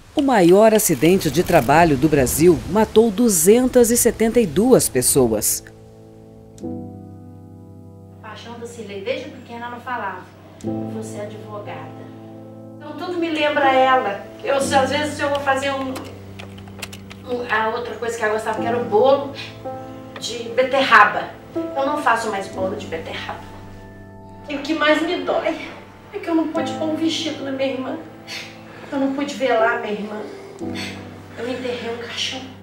O maior acidente de trabalho do Brasil matou 272 pessoas. Paixão da Cilei, desde pequena ela falava: você é advogada. Então tudo me lembra ela. Às vezes eu vou fazer a outra coisa que ela gostava, que era o bolo de beterraba. Eu não faço mais bolo de beterraba. E o que mais me dói é que eu não pude pôr um vestido na minha irmã. Eu não pude velar minha irmã. Eu enterrei um caixão